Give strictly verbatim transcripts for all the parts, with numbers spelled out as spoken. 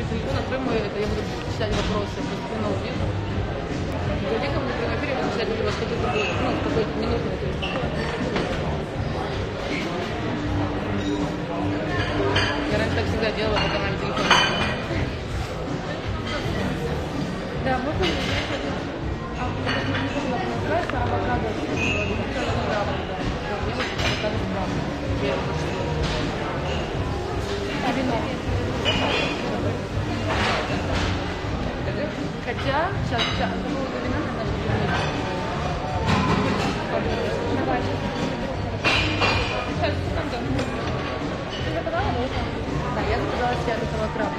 номер телефона, открой мой, это я буду читать вопросы, просто на увид. Зайди ко мне прямо в эфире, буду читать у вас какой-то, ну, какой-то минутный телефон. Я раньше так всегда делала, пока нам телефон. Да, мы были а не помню, как называется, авокадо. А вино? Хотя, сейчас, сейчас, какого-то вина надо Давай. Сейчас, секунду. Ты заказала, да? Да, я заказала себе такого краба.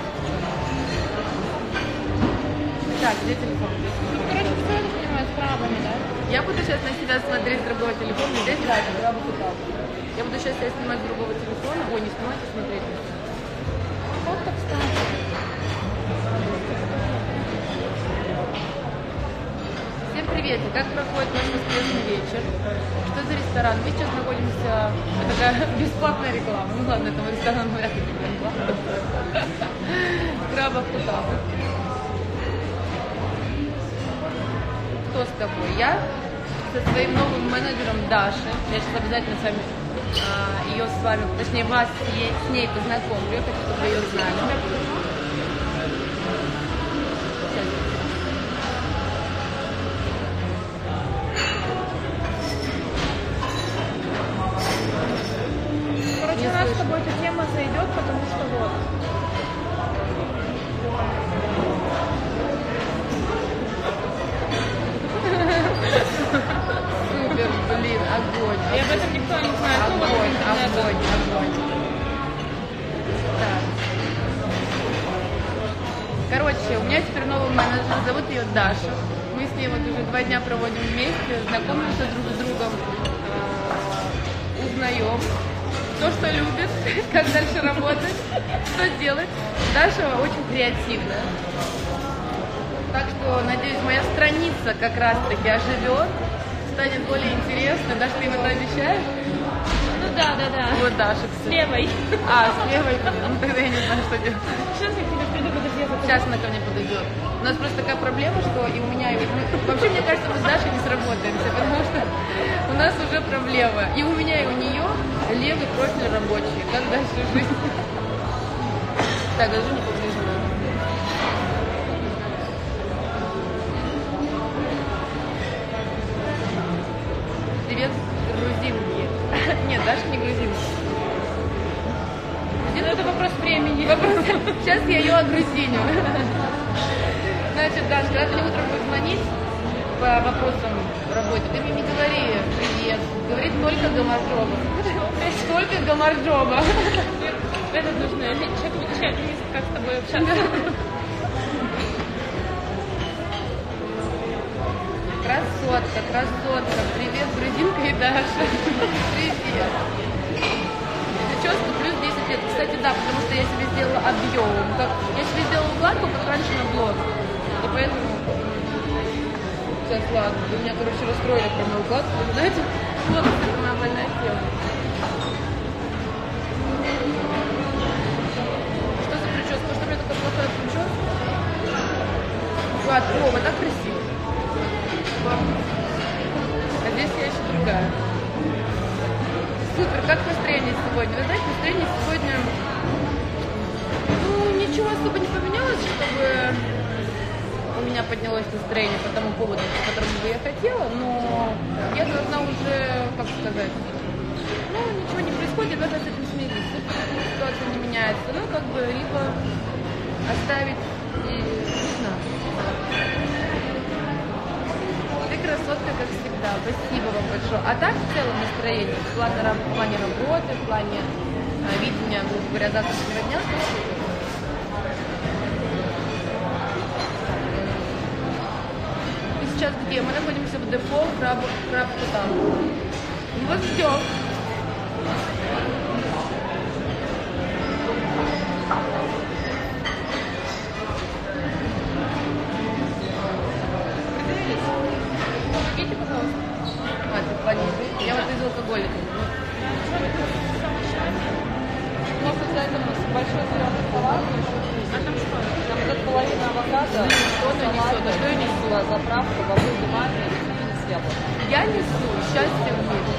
Так, где телефон? Ну, короче, все, я так понимаю, с крабами, да? Я буду сейчас на себя смотреть с другого телефона. Здесь, да, это крабы кутал. Я буду сейчас себя снимать с другого телефона. Ой, не снимать, а смотреть. Вот так, кстати. Всем привет! Как проходит наш воскресный вечер? Что за ресторан? Мы сейчас находимся... Это такая бесплатная реклама. Ну ладно, этому ресторану вряд ли реклама. Крабов кутал. Кто с тобой? Я со своим новым менеджером Дашей. Я сейчас обязательно с вами а, ее с вами, точнее вас с ней познакомлю. Я хочу, чтобы вы ее знали. Сейчас. Короче, Не у нас слышу. с тобой эта тема зайдет, потому что вот. Супер, блин, огонь. И об этом никто не знает. Ну, вот Огонь, интернет. огонь, огонь. Так. Короче, у меня теперь новый менеджер, зовут ее Даша. Мы с ней вот уже два дня проводим вместе, знакомимся друг с другом, э, узнаем, кто что любит, как дальше работать, что делать. Даша очень креативная. Так что, надеюсь, моя страница как раз-таки оживет, станет более интересной. Даша, ты им это обещаешь? Ну да, да, да. Вот Даша, С кстати. левой. А, с левой? Ну, тогда я не знаю, что делать. Сейчас я к тебе приду, подожди, я потом. Сейчас она ко мне подойдет. У нас просто такая проблема, что и у меня, и у меня... Вообще, мне кажется, мы с Дашей не сработаемся, потому что у нас уже проблема. И у меня, и у нее левый профиль рабочий. Как дальше жить? Так, даже не поближе. Привет, грузинки. Нет, Даша не грузинка. Ну, это вопрос времени. Вопрос. Сейчас я ее огрузиню. Значит, Даша, когда ты мне утром будешь звонить по вопросам работы, ты мне не говори привет, говори только гамарджоба. Только гамарджоба. Это нужно человек изучать язык, как с тобой общаться. Красотка, красотка. Привет, грузинка и Даша. Привет. Прическа плюс десять лет. Кстати, да, потому что я себе сделала объем. Как... Я себе сделала укладку, как раньше на блог. И поэтому... Сейчас, ладно. Вы меня, короче, расстроили про мою укладку. Вы знаете, вот это моя больная тема. Что за прическа? Что у меня такая плохая прическа? Ладно, о, вот так красиво. А здесь я еще другая. Супер, как настроение сегодня? Вы знаете, настроение сегодня, ну, ничего особо не поменялось, чтобы у меня поднялось настроение по тому поводу, по которому бы я хотела, но я должна уже, как сказать, ну, ничего не происходит, я должна с этим смириться. Ситуация не меняется, ну, как бы, либо оставить и, не знаю. Ты красотка, как всегда. Спасибо вам большое. А так, в целом, настроение в плане, в плане работы, в плане а, видения, грубо говоря, завтрашнего дня. И сейчас где? Мы находимся в депо Краб Кутал. Мы вас ждем. Помогите, пожалуйста. А, ты в плане еды? Я вот из алкоголика. У нас обязательно большой зеленый салат. А там что? авокадо, Что-то несет, а что я несу? да, заправка, бобы, манго и с яблоком. Я несу счастье в мир.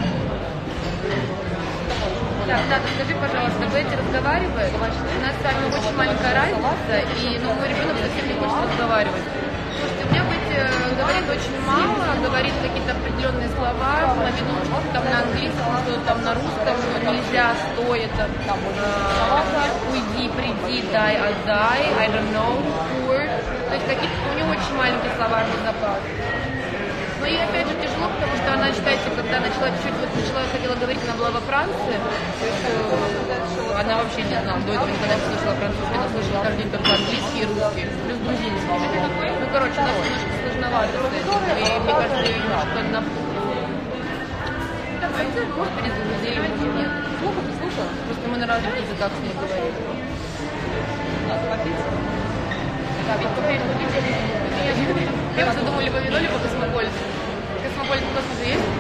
Так, Ната, скажи, пожалуйста, вы эти разговариваете? У нас с вами очень маленькая разница, и ну, мой ребенок совсем не хочет разговаривать. Слушайте, у меня быть э, говорит очень мало, говорит какие-то определенные слова, на минутку там на английском, что-то там на русском, нельзя, что это, э, уйди, приди, дай, отдай, I don't know, poor. То есть какие-то у него очень маленькие словарный запас. Но ей опять же тяжело, потому что она, считайте, когда начала чуть-чуть, вот начала, хотела говорить, она была во Франции, то есть э, она вообще не знала, до этого никогда не слышала французский, она слышала каждый день только английский и русский, плюс грузинский. Ну, короче, она немножко сложновато с этим, и мне кажется, ее немножко напутала. Давайте, может, перезагрузили, может, нет. Плохо ты слушала? Просто мы на разных языках с ней говорим. Надо попить. Да, ведь попить, попить, попить. Я просто думаю, либо вино, либо космополит. Космополит в космосе есть?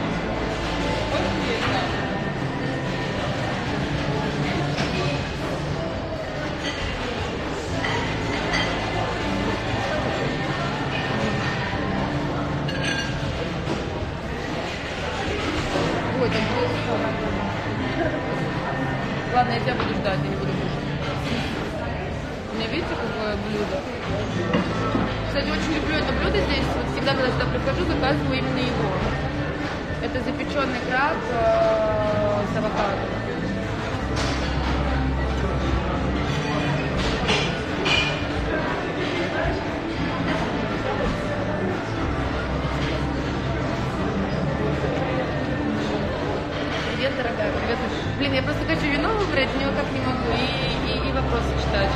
Ой, там было. Ладно, я тебя буду ждать, я не буду кушать. У меня видите, какое блюдо? Кстати, очень люблю это блюдо здесь. Вот всегда, когда сюда прихожу, заказываю именно его. Это запеченный краб э, с авокадо. Привет, дорогая, привет. Блин, я просто хочу вино выбрать, но никак не могу. И, и, и вопросы читать.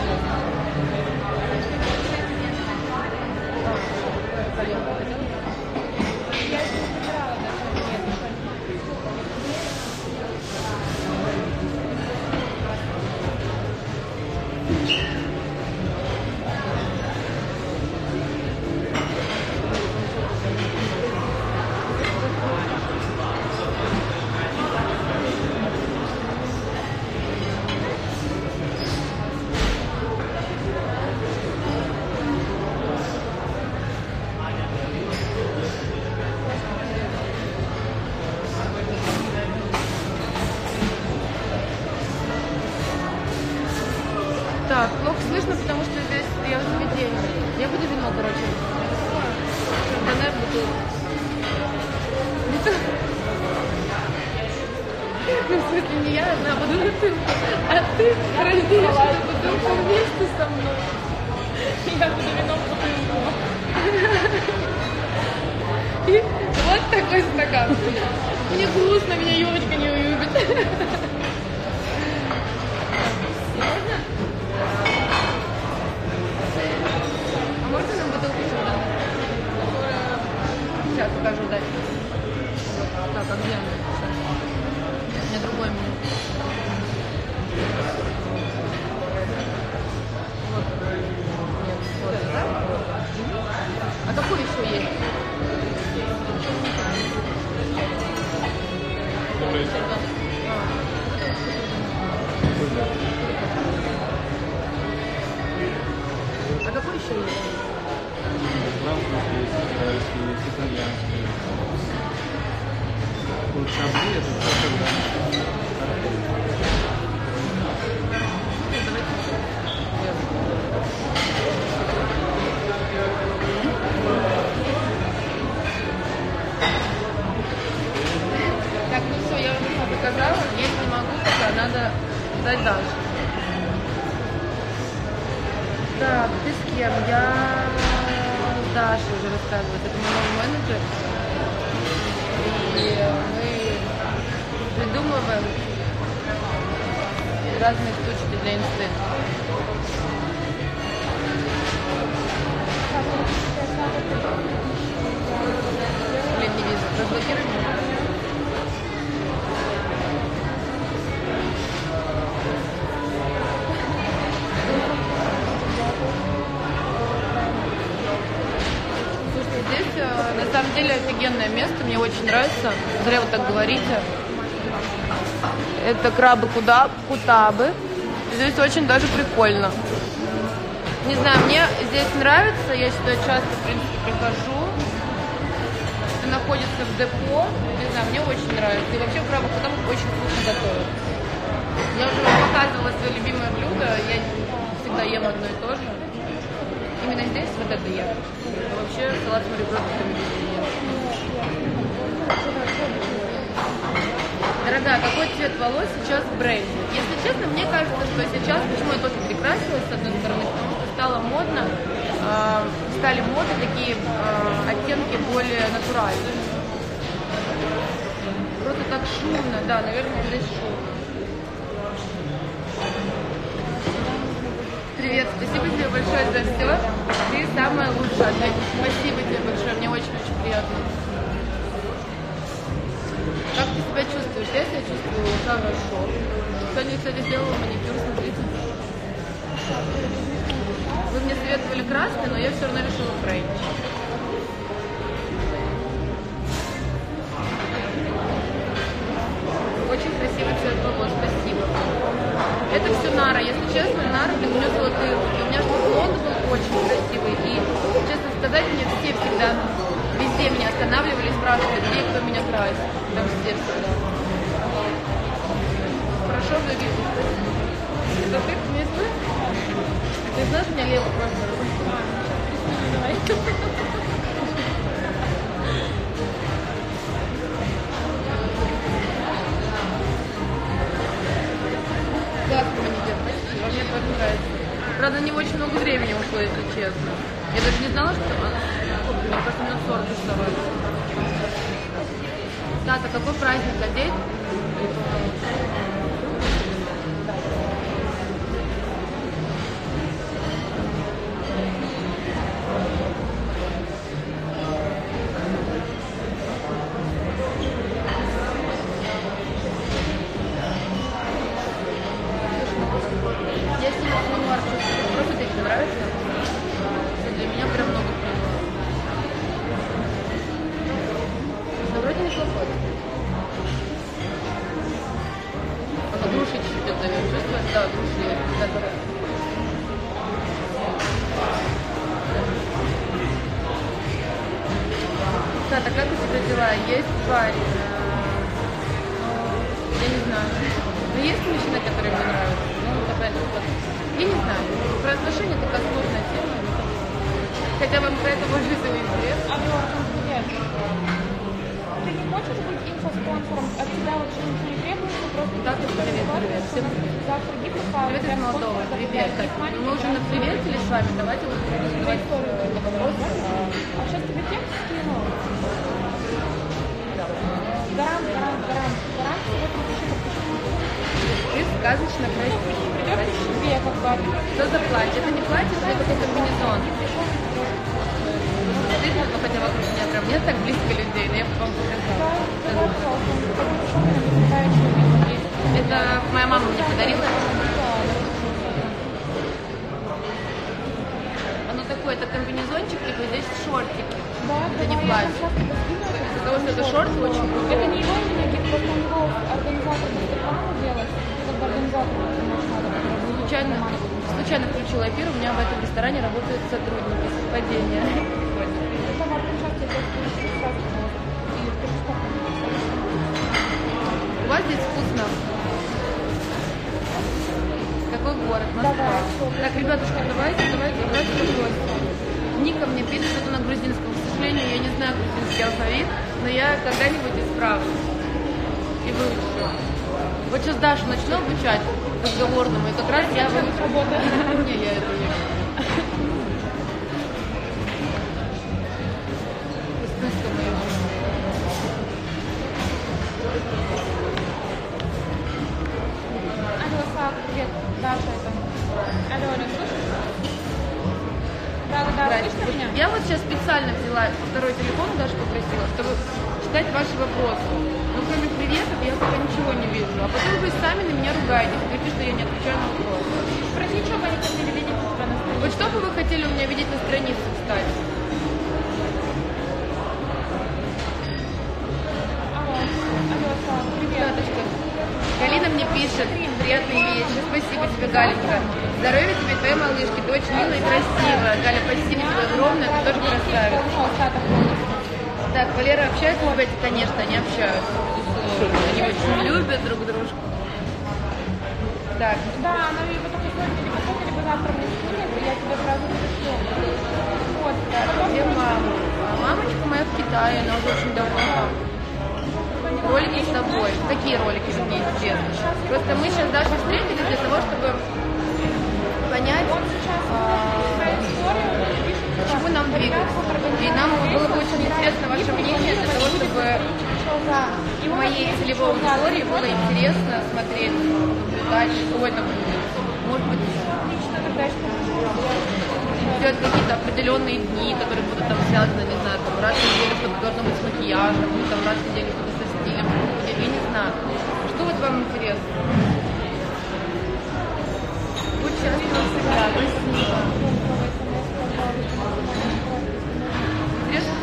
Так, плохо слышно, потому что здесь я в заведении. Я буду вино, короче. Шардоне в бутылку. Ну, в смысле, не я одна буду бутылку, а ты разделишь эту бутылку вместе со мной. Я буду вино в бутылку. И вот такой стакан. Мне грустно, меня Юрочка не любит. Можно нам бутылку шардоне? Сейчас покажу, дай. Так, а где она? У меня другой меню. Вот. Нет, вот, да? А какой еще есть? А какой еще есть? Французский есть, китайский есть, итальянский. Вот шабли это все когда Так, ну все, я уже все показала. Есть не могу, пока надо дать дальше. Так, ты с кем? Я с Дашей уже рассказывала. Это мой новый менеджер. И мы придумываем разные штучки для инсты. Блин, не вижу. Разблокируй меня. Здесь на самом деле офигенное место, мне очень нравится. Зря вы так говорите. Это крабы куда, кутабы. Здесь очень даже прикольно. Не знаю, мне здесь нравится, я сюда часто, в принципе, прихожу. Это находится в депо, не знаю, мне очень нравится. И вообще в крабах потом очень вкусно готовят. Я уже вам показывала свое любимое блюдо, я всегда ем одно и то же. Именно здесь вот это я. А вообще салат с морепродуктами не ем. Дорогая, какой цвет волос сейчас в бренде? Если честно, мне кажется, что сейчас, почему я тоже прикрасилась, с одной стороны, потому что стало модно, э, стали моды такие э, оттенки более натуральные. Просто так шумно, да, наверное, здесь шум. Привет, спасибо тебе большое за все. Ты самая лучшая. Спасибо тебе большое, мне очень-очень приятно. Как ты себя чувствуешь? Я себя чувствую хорошо. Сегодня, кстати, сделала маникюр, смотрите. Вы мне советовали красный, но я все равно решила френч. Очень красивый цвет волос, спасибо. Это все Нара, если честно, Нара для меня золотые руки. У меня что блонд был очень красивый. И, честно сказать, мне все всегда, везде меня останавливали и спрашивали, где кто меня красит. Там все всегда. Хорошо выглядит. Это ты, не ты? Ты знаешь, у меня Лева просто давай. Классно маникюр, спасибо, мне тоже нравится. Правда, не очень много времени ушло, если честно. Я даже не знала, что... Мне просто минут сорок оставалось. Тата, какой праздник одеть? Просто тебе нравится? Для меня прям много прямо. Но вроде неплохой. Оно груши чуть-чуть дает. Чувствуешь? Да, груши есть. Да, да. Тата, как у тебя дела? Есть парень? Я не знаю. Но есть мужчина, который мне нравится? Ну, такая вот. Я не знаю. Про отношения такая сложная тема. Хотя вам про это больше всего интересно. Алло, привет. Ты не хочешь быть инфоспонсором? От тебя вообще ничего не требуется, просто Да, ты привет, привет. Всем привет. завтра гид Привет из Молдовы. Привет. Так, мы уже на приветили с вами. Давайте вот Твою историю. А сейчас тебе текст скину. Гарант, гарант, гарант. Гарант сегодня напиши, подпиши. Ты сказочно красивый. Придешь к себе, как бы. Что за платье? Это не платье, это какой-то комбинезон. Стыдно, но хотя вокруг меня прям нет так близко людей, но я бы вам показала. Это моя мама мне подарила. Оно такое, это комбинезончик, либо здесь шортики. Да, это не платье. Потому что это шорты очень крутые. Это не его имя, просто у него организатор рекламу делать. Как бы организатор надо. Случайно, случайно включила эфир, у меня в этом ресторане работают сотрудники совпадения. Это в организации просто сразу. У вас здесь вкусно. Какой город? Москва. Давай, так, ребятушки, давайте, давайте, давайте попросим. Ника мне пишет, что на грузинском. К сожалению, я не знаю грузинский алфавит, но я когда-нибудь исправлю. И выучу. Вот сейчас Дашу начну обучать разговорному, и как раз я выучу. Не, я это не. Искусство мое. Алло, Сак, привет. Даша это. Алло, Алло, слышишь? Да, да, да, слышно меня? Я вот сейчас специально взяла второй телефон, Даша попросила, чтобы читать ваши вопросы. Ну, кроме приветов, я пока ничего не вижу. А потом вы сами на меня ругаетесь, говорите, что я не отвечаю на вопросы. Спроси, что мы не хотели видеть у тебя на странице. Вот что бы вы хотели у меня видеть на странице, кстати? Алло, алло, Сак, привет. Галина мне пишет приятные вещи. Спасибо тебе, Галенька. Здоровья тебе, твоей малышки. Ты очень милая и красивая. Галя, спасибо тебе огромное, ты тоже красавица. Так, Валера общается с Бетти? Конечно, они общаются. Они очень любят друг дружку. Так. Да, она либо только сегодня, либо сегодня, либо завтра мне скинет, и я тебе сразу пришлю. Вот, да. Где мама? А мамочка моя в Китае, она уже очень давно там. Ролики с тобой. Какие ролики мне интересны? Просто мы сейчас с Дашей встретились для того, чтобы понять, а, к чему нам двигаться. И нам было бы очень интересно ваше мнение для того, чтобы моей целевой аудитории было интересно смотреть, наблюдать, что это будет. Может быть, сделать какие-то определенные дни, которые будут там связаны, не знаю, там раз в неделю что-то должно быть с макияжем, или там раз в неделю что-то со стилем, я не знаю. Что вот вам интересно? Будь счастлива всегда, спасибо. Интересно?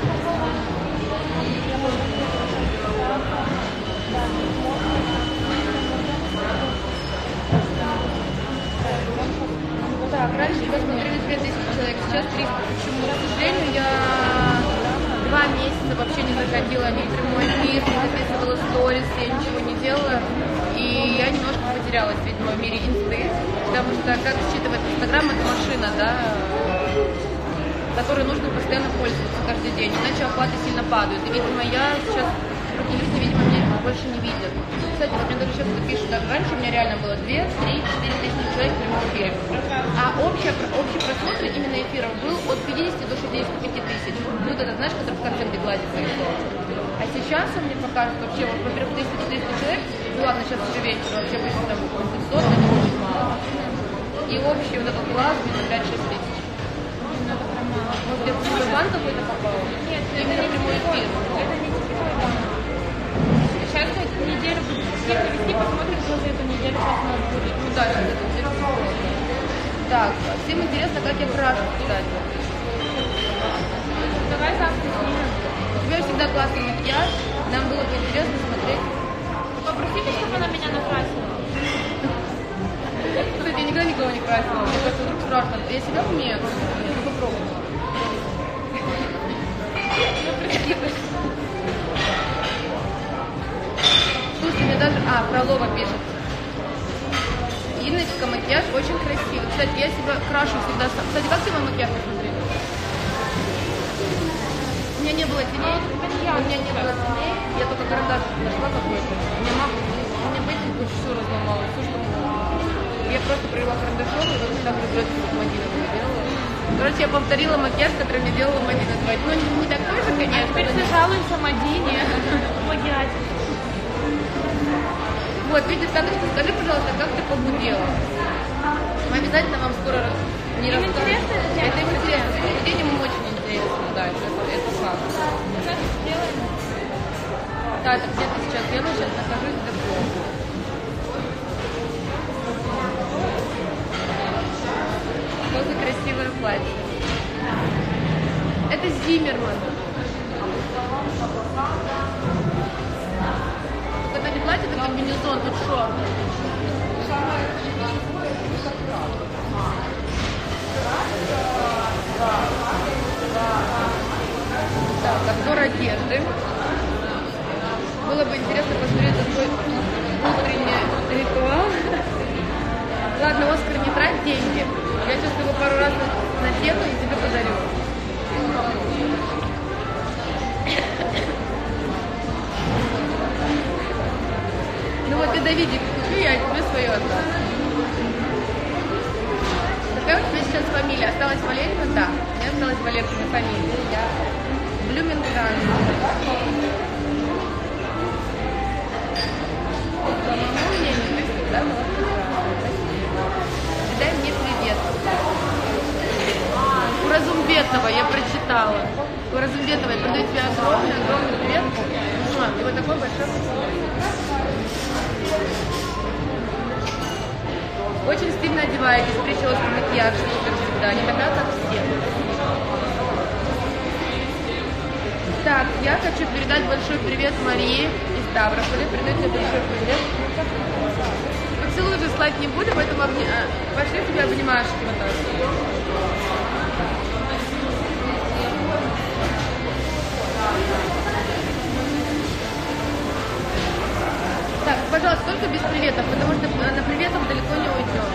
Так, раньше я смотрели две тысячи человек, сейчас триста. Почему? К сожалению, я два месяца вообще не заходила ни в прямой эфир, не записывала сторис, я ничего не делала. И я немножко потерялась, видимо, в мире инсты. Потому что, как считывает Инстаграм, это машина, да, которой нужно постоянно пользоваться каждый день. Иначе охваты сильно падают. И, видимо, я сейчас, другие люди, видимо, меня больше не видят. Кстати, вот мне даже сейчас это пишут, даже раньше у меня реально было две, три, четыре тысячи человек в прямом эфире. А общий, общий просмотр именно эфиров был от пятидесяти до шестидесяти пяти тысяч. Ну, это, знаешь, который в картинке гладит поясок. А сейчас он мне покажет вообще, вот, во-первых, триста-четыреста человек, ну ладно, сейчас уже вечер, вообще будет там пятьсот, это очень мало. И общий вот этот глаз где-то пять-шесть тысяч. Может, я в другой банк какой-то попала? Нет, именно прямой эфир. Это не сетевой банк. Сейчас эту неделю буду сильно вести, посмотрим, что за эту неделю сейчас у нас будет. Ну да, сейчас это все. Так, всем интересно, как я крашу, кстати. Давай завтра снимем. У тебя всегда классный макияж, нам было бы интересно смотреть. Попросите, чтобы она меня накрасила. Кстати, я никогда никого не красила, мне кажется, вдруг страшно. Я себя умею, я попробую. Ну, прикидывай. Слушай, мне даже... А, Фролова пишет. Инночка, макияж очень красивый. Кстати, я себя крашу всегда сам. Кстати, как ты мой макияж посмотри? У меня не было теней. У меня не было теней. Я только карандаш нашла какой-то. У меня мама... У меня бейсинг все разломала. Все, что могла. Я просто провела карандашом, и вот так вот Мадина делала. Короче, я повторила макияж, который мне делала Мадина два. Ну, не такой же, конечно. Теперь все жалуемся Мадине. Плагиате. Вот, видишь, Сандочка, скажи, пожалуйста, как ты похудела? Мы обязательно вам скоро не Им расскажем. интересно это делать? Это им интересно. Похудением им очень интересно, да, это, это факт. Сейчас сделаем. Да, это где ты сейчас делаешь, сейчас нахожусь в депо. Что за красивое платье? Это Зиммерман. Это не платье, это комбинезон, тут шорты. Так, обзор одежды. Было бы интересно посмотреть такой утренний ритуал. Ладно, Оскар, не трать деньги. Я сейчас его пару раз надену и тебе подарю. Ну вот ты, Давидик, купи, я тебе свое отдам. Какая у тебя сейчас фамилия? Осталась Валерьевна? Да. У меня осталась Валерьевна фамилия. Я Блюменгран. По моему мнению, ты всегда была прекрасна. Дай мне привет. У Разумбетова я прочитала. У Разумбетова я передаю тебе огромный, огромный привет. И вот такой большой поцелуй. Очень стильно одеваетесь, прическа, макияж, супер всегда. Не такая, как все. Так, я хочу передать большой привет Марии из Ставрополя. Передаю тебе большой привет. Поцелуй же, слать не буду, поэтому обни... пошли тебе обнимашки вот так. Так, пожалуйста, только без приветов, потому что на приветах далеко не уйдем.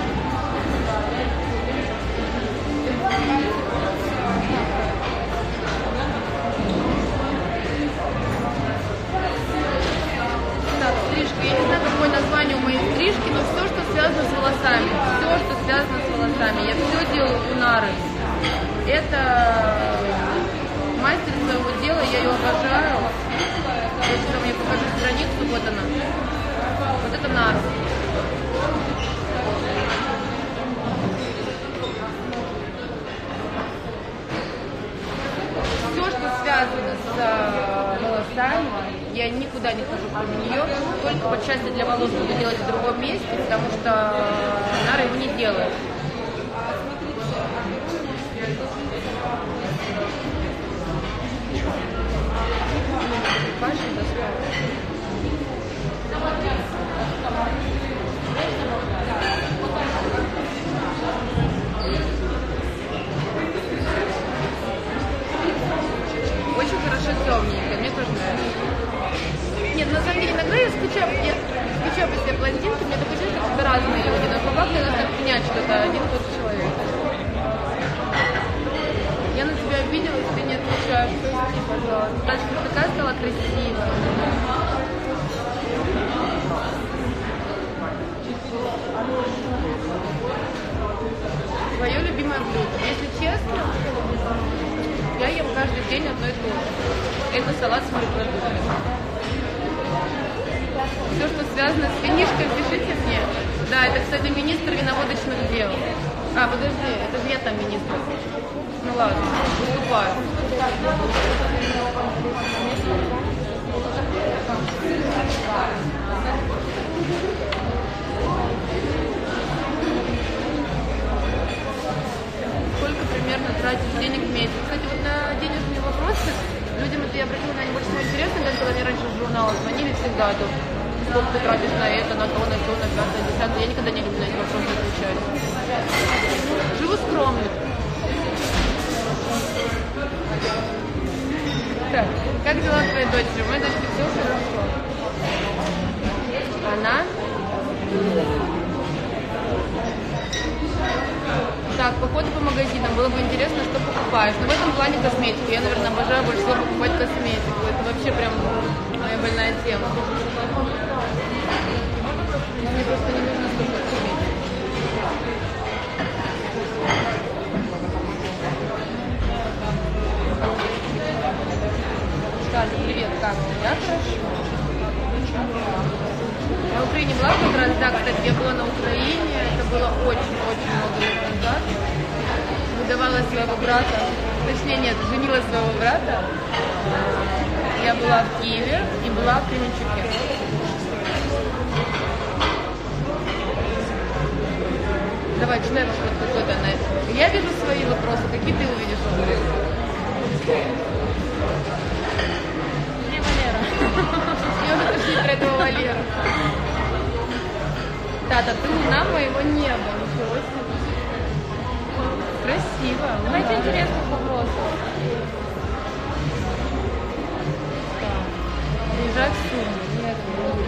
Так, стрижка. Я не знаю, какое название у моей стрижки, но все, что связано с волосами. Все, что связано с волосами. Я все делаю у Нары. Это мастер своего дела, я ее обожаю. Сейчас я покажу страницу, вот она. Вот это Нара. Все, что связано с волосами, я никуда не хожу кроме нее, только по части для волос буду делать в другом месте, потому что Нара его не делает. Кашель достал. Очень хорошо темненько, мне тоже нравится. Нет, на самом деле иногда я скучаю, я скучаю по себе блондинки, мне такое чувство, что это разные люди, но по факту надо так понять, что это один и тот же человек. Я на тебя обиделась, ты не отвечаешь, прости, пожалуйста. Тачка такая стала красивая. Твое любимое блюдо. Если честно, я ем каждый день одно и то же. Это салат с морепродуктами. Все, что связано с винишкой, пишите мне. Да, это, кстати, министр виноводочных дел. А, подожди, это же я там министр. Ну ладно, выступаю. Сколько примерно тратишь денег в месяц? Кстати, вот на денежные вопросы людям это я обратила на них больше всего интересно, даже когда мне раньше в журналы звонили всегда, то сколько ты тратишь на это, на то, на то, на пятое, десятое. Я никогда не люблю на эти вопросы отвечать. Живу скромно. Так, как дела твоей дочери? У моей дочери все хорошо. Она? Так, походы по магазинам. Было бы интересно, что покупаешь. Но в этом плане косметику. Я, наверное, обожаю больше всего покупать косметику. Это вообще прям моя больная тема. Мне просто не нужно столько косметики. Таня, привет, как ты? Да, хорошо? Я в Украине была как раз, да, кстати, я была на Украине, это было очень-очень много лет назад. Выдавала своего брата, точнее нет, женила своего брата. Я была в Киеве и была в Кременчуке. Давай, читай вопрос какой-то на это. Я вижу свои вопросы, какие ты увидишь вопросы? Где Валера? И уже пришли про этого Валеру. Тата, ты луна моего неба. Ничего себе. Красиво. Давайте интересных вопросов. Приезжай в Суму. Нет,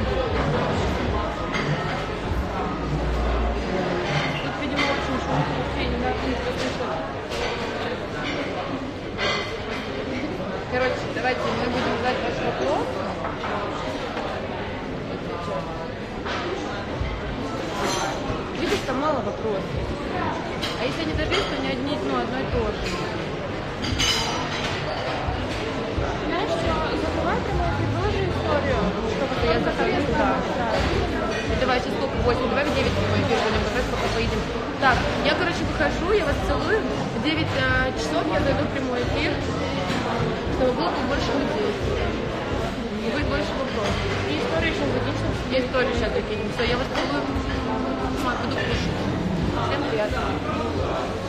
Тут, видимо, очень шумно. Я не знаю, как это слышать. короче, давайте мы будем ждать ваш вопрос. Видишь, там мало вопросов. А если не дождись, то не одни, ну, одно и то же. Знаешь что, забывай про мою предложу историю. Что я закрыла? Да. И давай, сейчас сколько? восемь. Давай в девять мы эфир будем как раз, пока поедем. Так, я, короче, выхожу, я вас целую. В девять а, часов я зайду в прямой эфир, чтобы было побольше людей. И будет больше вопросов. И историю еще закинем. И историю сейчас закинем. Все, я вас целую. Буду кушать. Всем приятно.